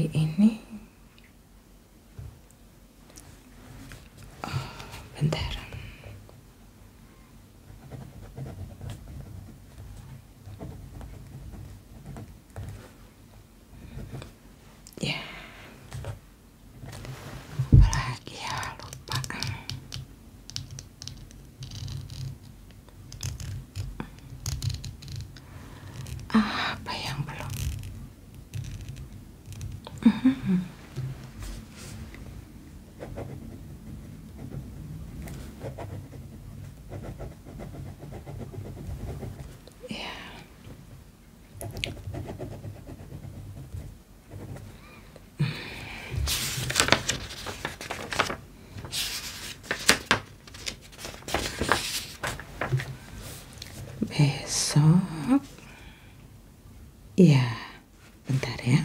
hari ini. Oh, bentar. Ya, apalagi ya, lupa. Apa yang belum? Ya. Besok. Iya, bentar ya.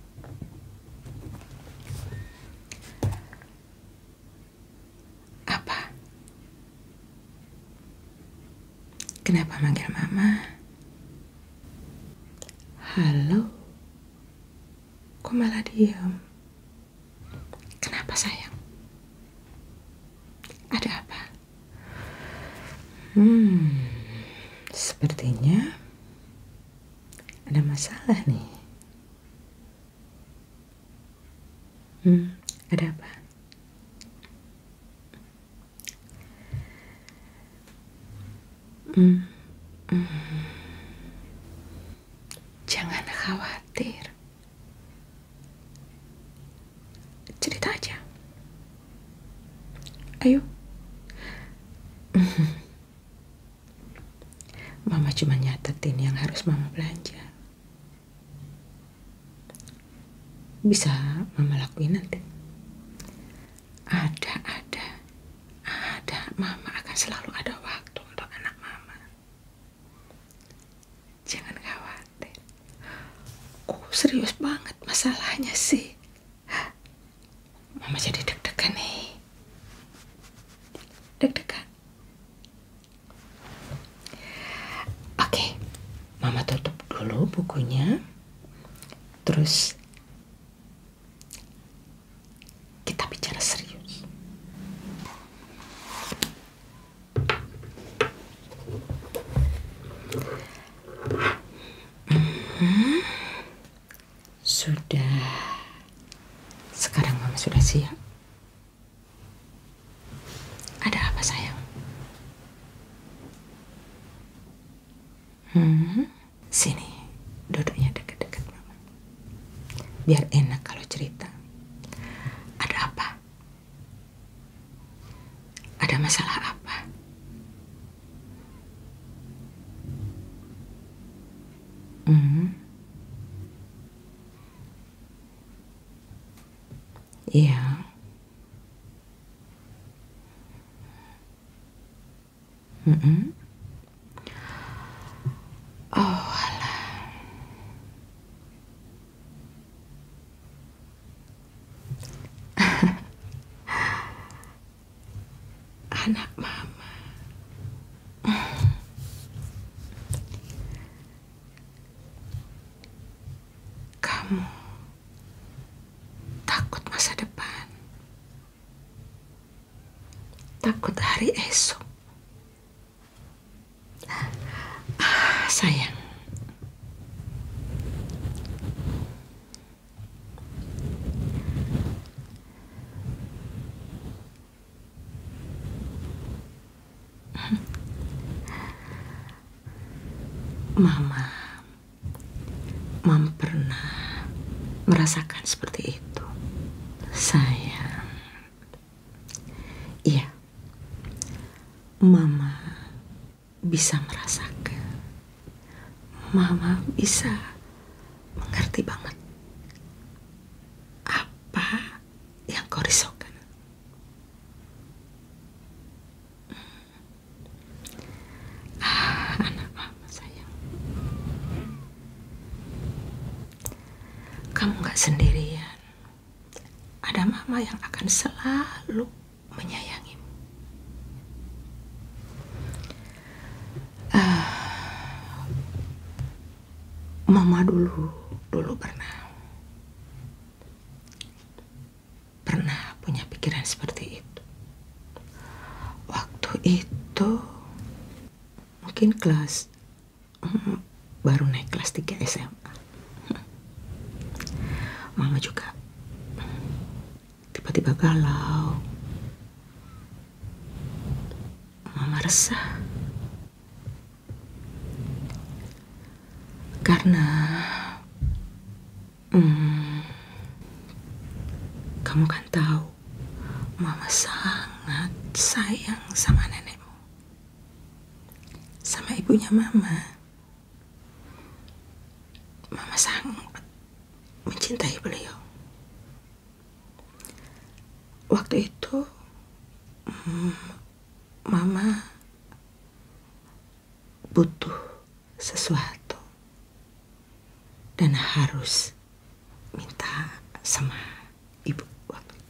Apa? Kenapa manggil mama? Halo? Kok malah diam? Kenapa sayang? Ada apa? Sepertinya ada masalah nih. Ada apa? Jangan khawatir. Cerita aja. Ayo. Mama cuma nyatetin yang harus mama belanja. Bisa mama lakuin nanti. Ada. Mama akan selalu ada waktu untuk anak mama. Jangan khawatir. Serius banget masalahnya sih. Mama jadi deg-degan nih. Deg-degan. Oke, mama tutup dulu bukunya. Terus kita bicara serius. Sudah. Sekarang mama sudah siap. Ada apa sayang? Sini, duduknya dekat-dekat mama. Biar enak kalau cerita. Ada apa? Ada masalah apa? Iya. Oh, alah. Anak mama. Kamu takut masa depan. Takut hari esok. Sayang. Mama pernah merasakan seperti itu. Sayang. Iya. Mama bisa merasakan. Mama bisa mengerti banget apa yang kau risaukan. Anak mama sayang. Kamu gak sendirian. Ada mama yang akan selalu menyayangimu. Mama dulu pernah mungkin baru naik kelas 3 SMA. Mama juga tiba-tiba galau. Mama resah karena kamu kan tahu Mama sangat sayang sama nenekmu, sama ibunya Mama. Mama sangat mencintai beliau. Waktu itu Mama butuh sesuatu dan harus minta sama ibu waktu itu.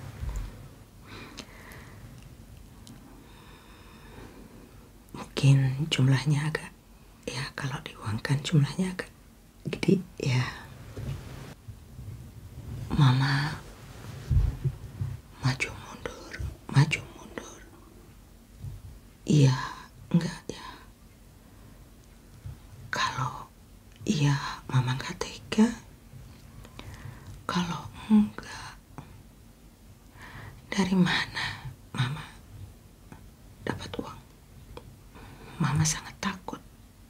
Mungkin jumlahnya agak, ya kalau diuangkan jumlahnya agak gede ya. Mama maju mundur. Iya, enggak ya. Kalau iya, Mama enggak tega. Kalau enggak, dari mana Mama dapat uang? Mama sangat takut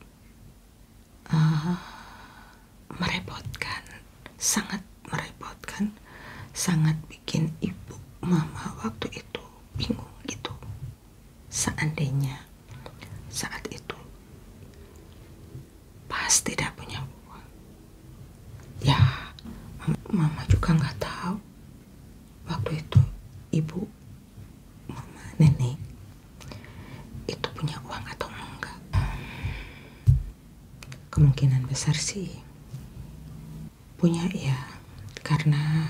merepotkan, sangat bikin ibu Mama waktu itu bingung gitu. Seandainya saat itu pas tidak punya uang, ya Mama juga nggak tahu waktu itu ibu Mama, nenek itu punya uang atau enggak. Kemungkinan besar sih punya ya, karena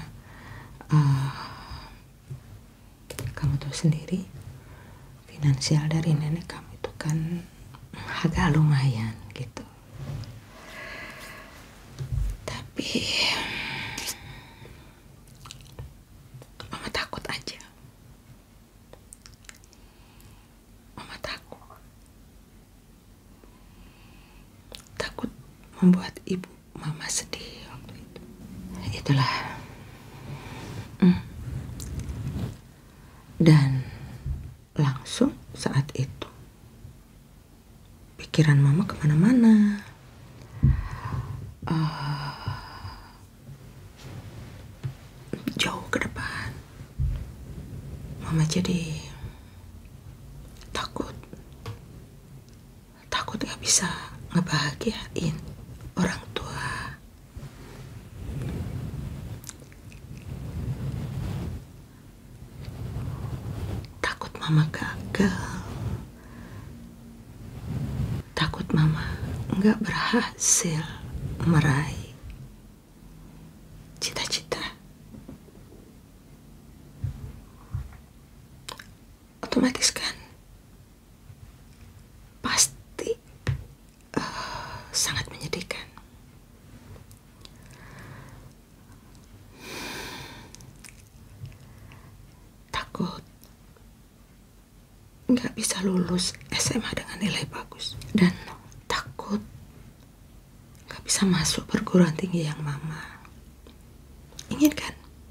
kamu tahu sendiri finansial dari nenek kamu itu kan agak lumayan gitu. Tapi Mama takut aja. Mama takut membuat ibu Mama sedih waktu itu. Itulah. Dan langsung saat itu pikiran Mama kemana-mana. Jauh ke depan. Mama jadi takut gak bisa ngebahagiain orang tua. Takut Mama gagal. Takut Mama gak berhasil meraih cita-cita. Otomatis kan pasti sangat menyedihkan. Takut nggak bisa lulus SMA dengan nilai bagus, dan takut nggak bisa masuk perguruan tinggi yang Mama inginkan.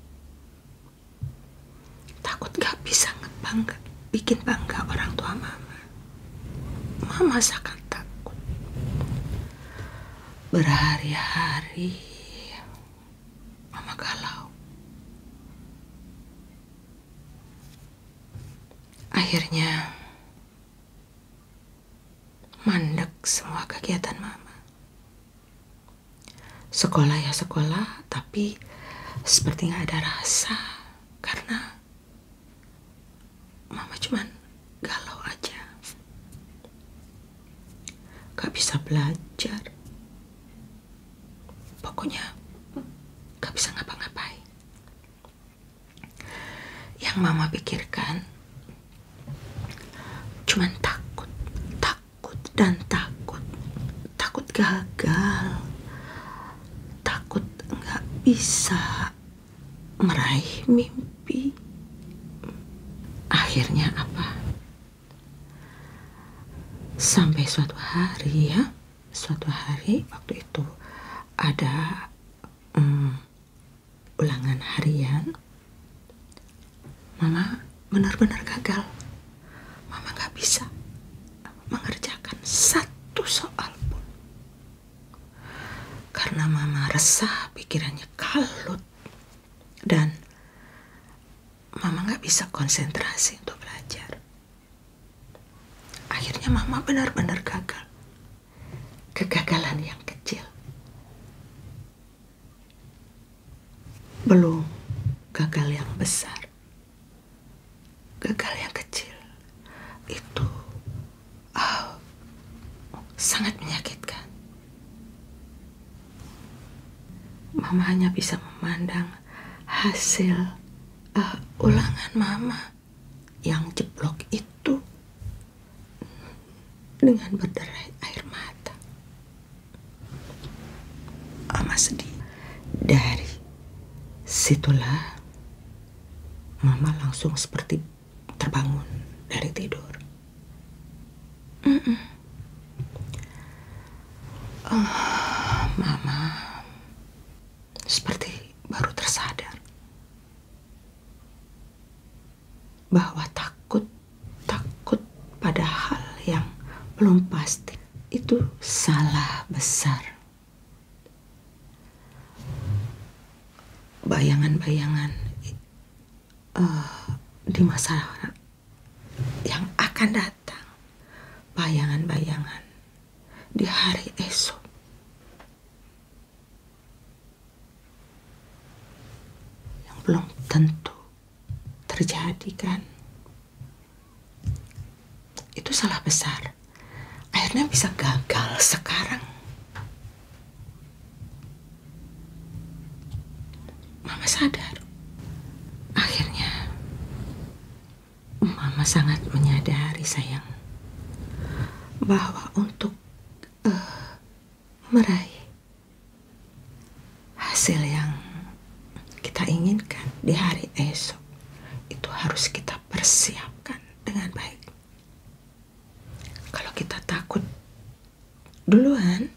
Takut nggak bisa bikin bangga orang tua Mama. Mama sangat takut. Berhari-hari Mama galau. Akhirnya mandek semua kegiatan Mama. Sekolah ya sekolah, tapi seperti gak ada rasa, karena Mama cuman galau aja. Gak bisa belajar. Pokoknya gak bisa ngapa-ngapain. Yang Mama pikirkan cuman takut gagal, takut nggak bisa meraih mimpi. Akhirnya apa? Sampai suatu hari waktu itu ada ulangan harian. Mama benar-benar gagal. Mama gak bisa mengerjakan satu soal pun. Karena mama resah, pikirannya kalut. Dan mama gak bisa konsentrasi untuk belajar. Akhirnya mama benar-benar gagal. Kegagalan yang kecil. Belum gagal yang besar. Gagal yang kecil itu sangat menyakitkan. Mama hanya bisa memandang hasil ulangan mama yang jeblok itu dengan berderai air mata. Mama sedih. Dari situlah mama langsung seperti terbangun dari tidur. Mama seperti baru tersadar bahwa takut pada hal yang belum pasti itu salah besar. Bayangan-bayangan di masa yang akan datang, bayangan-bayangan di hari esok, yang belum tentu terjadi kan. Itu salah besar. Akhirnya bisa gagal sekarang. Mama sadar. Akhirnya mama sangat menyadari sayang bahwa untuk meraih hasil yang kita inginkan di hari esok itu harus kita persiapkan dengan baik. Kalau kita takut duluan,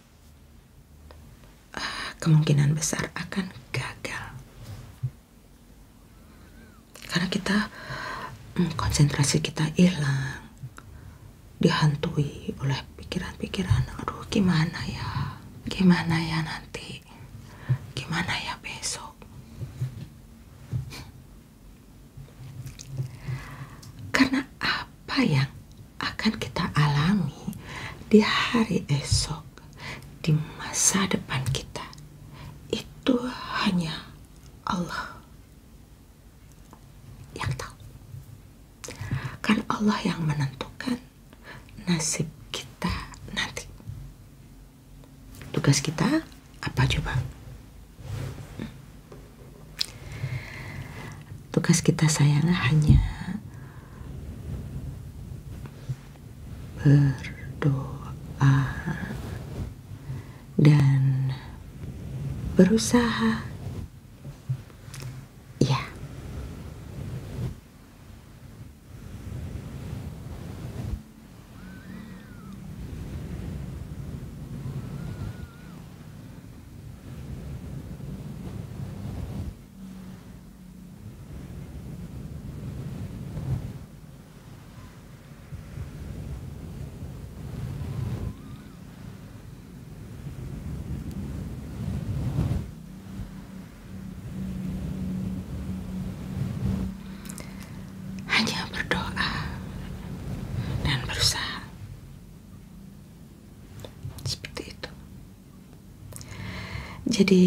kemungkinan besar akan gagal. Karena kita konsentrasi kita hilang, dihantui oleh pikiran-pikiran, aduh gimana ya nanti, gimana ya besok. Karena apa yang akan kita alami di hari esok, di masa depan kita, itu hanya Allah yang tahu. Kan Allah yang menentukan nasib kita nanti. Tugas kita apa coba? Tugas kita sayang hanya berdoa dan berusaha. Ya. Hanya berdoa dan berusaha. Seperti itu. Jadi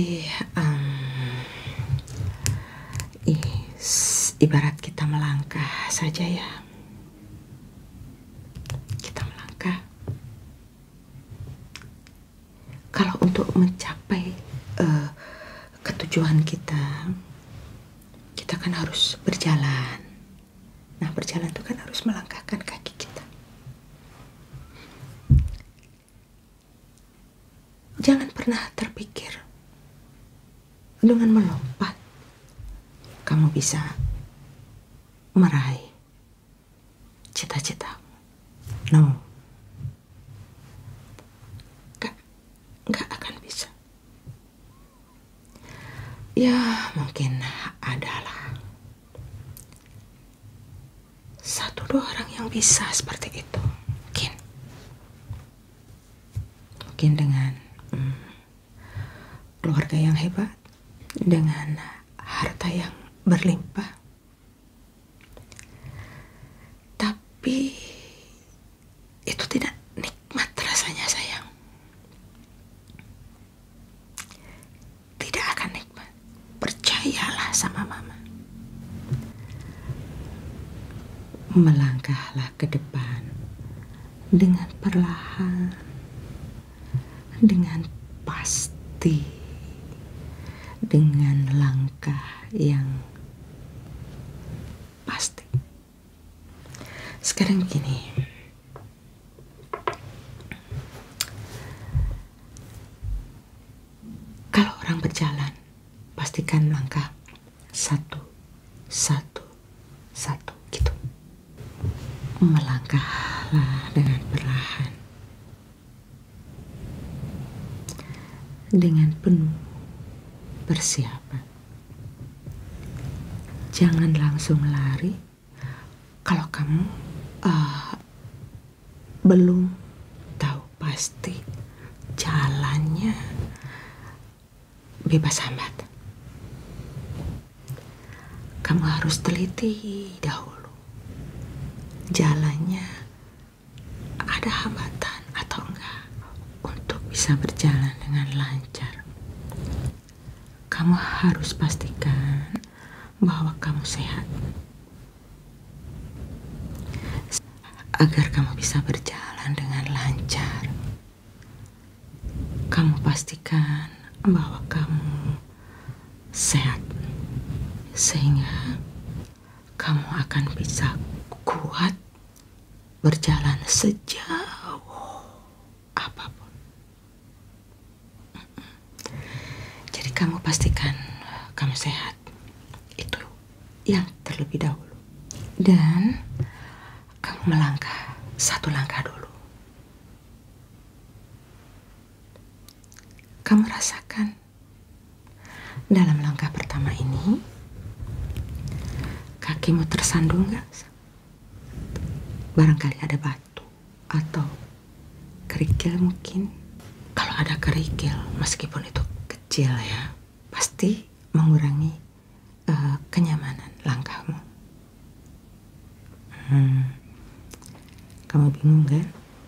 ibarat kita melangkah saja ya. Kita melangkah. Kalau untuk mencapai ketujuan kita kan harus berjalan. Nah, berjalan itu kan harus melangkahkan kaki kita. Jangan pernah terpikir dengan melompat kamu bisa meraih cita-citamu. No. Ya, mungkin adalah satu dua orang yang bisa seperti itu. Mungkin dengan keluarga yang hebat, dengan harta yang berlimpah. Tapi itu tidak nikmat rasanya, sayang. Tidak akan nikmat. Percayalah sama mama. Melangkahlah ke depan dengan perlahan, dengan pasti, dengan langkah yang pasti. Sekarang begini, kalau orang berjalan, pastikan langkah satu, satu, satu gitu. Melangkahlah dengan perlahan, dengan penuh persiapan. Jangan langsung lari kalau kamu belum tahu pasti jalannya bebas hambat. Kamu harus teliti dahulu. Jalannya ada hambatan atau enggak untuk bisa berjalan dengan lancar. Kamu harus pastikan bahwa kamu sehat agar kamu bisa berjalan dengan lancar. Kamu pastikan bahwa kamu sehat sehingga kamu akan bisa kuat berjalan sejauh apapun. Jadi kamu pastikan kamu sehat, itu yang terlebih dahulu. Dan kamu melangkah satu langkah dulu. Kamu rasakan dalam langkah pertama ini, kakimu tersandung gak? Barangkali ada batu atau kerikil mungkin. Kalau ada kerikil, meskipun itu kecil ya, pasti mengurangi kenyamanan langkahmu. Kamu bingung kan?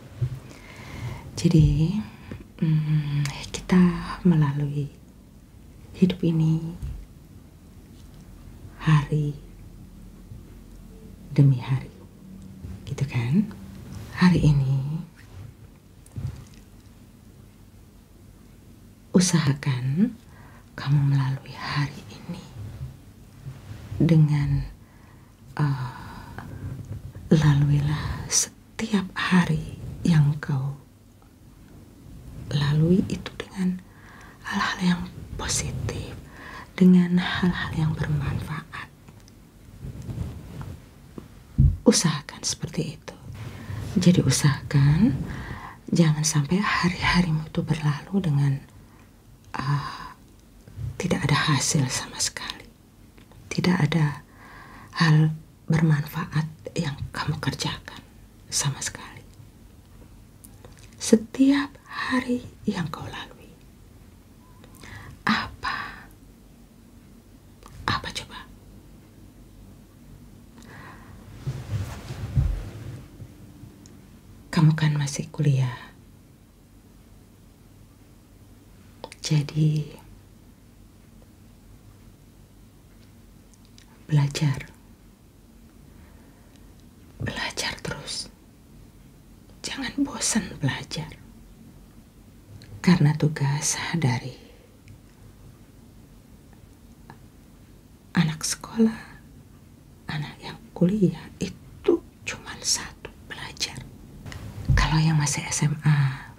Jadi kita melalui hidup ini hari demi hari, gitu kan? Hari ini usahakan kamu melalui hari ini dengan laluilah setiap hari yang kau lalui itu dengan hal-hal yang positif, dengan hal-hal yang bermanfaat. Usahakan seperti itu. Jadi usahakan jangan sampai hari-harimu itu berlalu dengan tidak ada hasil sama sekali. Tidak ada hal bermanfaat yang kamu kerjakan sama sekali. Setiap hari yang kau lalui, apa coba? Kamu kan masih kuliah, jadi belajar terus. Jangan bosan belajar. Karena tugas dari anak sekolah, anak yang kuliah itu cuma satu, belajar. Kalau yang masih SMA,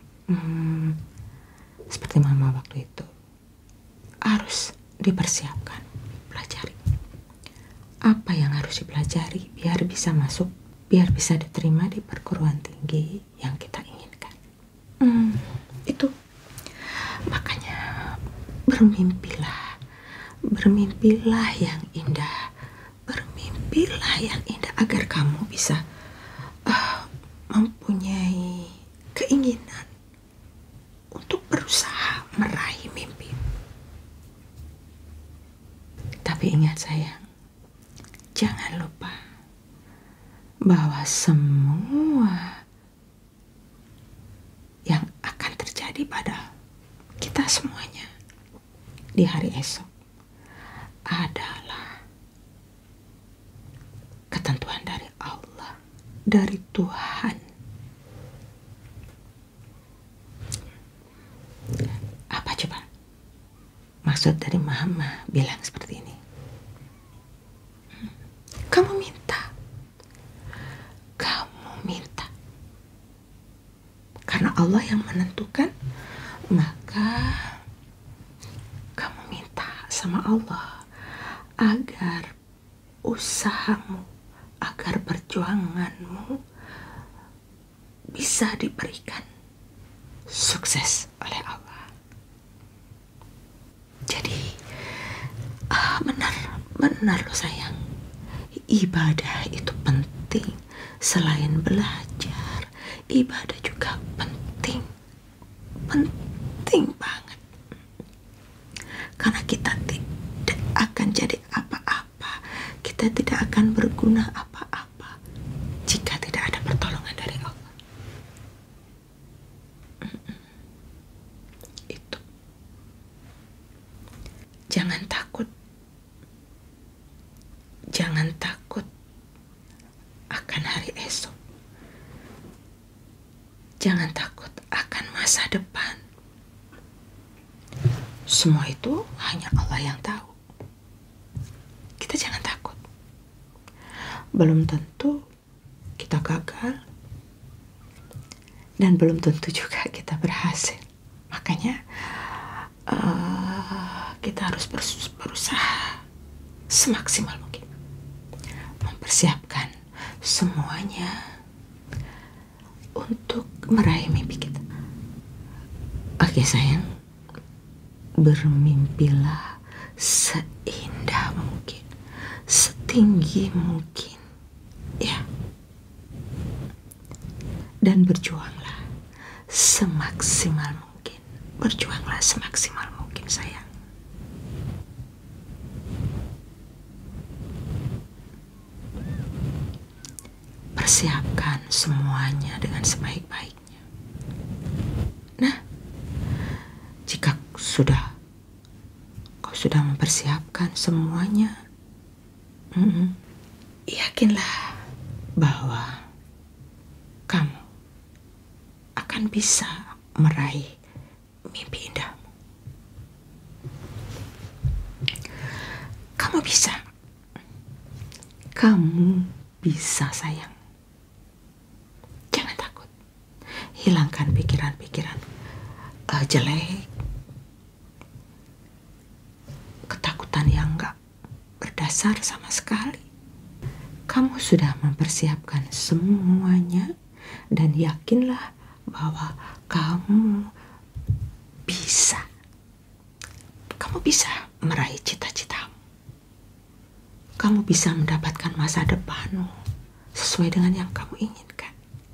seperti mama waktu itu, harus dipersiapkan, pelajari. Apa yang harus dipelajari biar bisa masuk, biar bisa diterima di perguruan tinggi yang kita inginkan. Itu makanya bermimpilah, Bermimpilah yang indah, bermimpilah yang indah agar kamu bisa mempunyai keinginan untuk berusaha meraih mimpi. Tapi ingat sayang, jangan lupa bahwa semua yang akan terjadi pada kita semuanya di hari esok adalah ketentuan dari Allah, dari Tuhan. Apa coba maksud dari Mama bilang seperti ini? Kamu minta karena Allah yang menentukan, maka kamu minta sama Allah agar usahamu, agar perjuanganmu bisa diberikan sukses oleh Allah. Jadi benar loh sayang, ibadah itu penting. Selain belajar, ibadah juga penting banget. Karena kita tidak akan jadi apa-apa, kita tidak akan berguna apa-apa jika tidak ada pertolongan dari Allah. Itu. Jangan takut akan hari esok. Jangan takut akan masa depan. Semua itu hanya Allah yang tahu. Kita jangan takut. Belum tentu kita gagal, dan belum tentu juga kita berhasil. Makanya kita harus berusaha semaksimal mungkin mempersiapkan semuanya untuk meraih mimpi kita. Oke sayang, bermimpilah seindah mungkin, setinggi mungkin, ya. Dan berjuanglah semaksimal mungkin. Berjuanglah semaksimal mungkin sayang. Persiapkan semuanya dengan sebaik-baiknya. Nah, jika kau sudah mempersiapkan semuanya, yakinlah bahwa kamu akan bisa meraih mimpi indahmu. Kamu bisa sayang. Hilangkan pikiran-pikiran jelek, ketakutan yang gak berdasar sama sekali. Kamu sudah mempersiapkan semuanya, dan yakinlah bahwa kamu bisa meraih cita-citamu. Kamu bisa mendapatkan masa depanmu sesuai dengan yang kamu inginkan.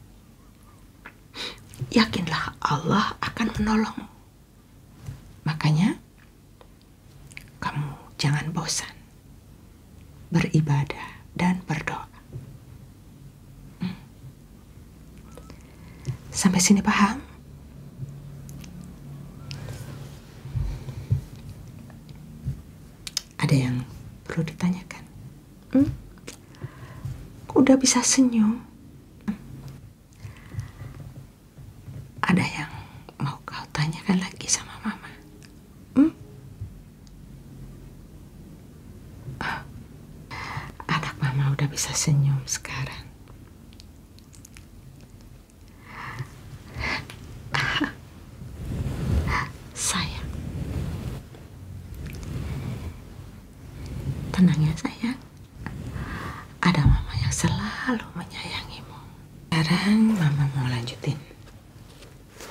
Yakinlah Allah akan menolongmu. Makanya kamu jangan bosan beribadah dan berdoa. Sampai sini paham? Ada yang perlu ditanyakan? Udah bisa senyum? Ada yang mau kau tanyakan lagi sama Mama? Anak Mama udah bisa senyum sekarang. Sayang, tenang ya sayang. Ada Mama yang selalu menyayangimu. Sekarang Mama mau lanjutin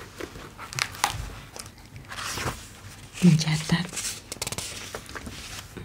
mencatat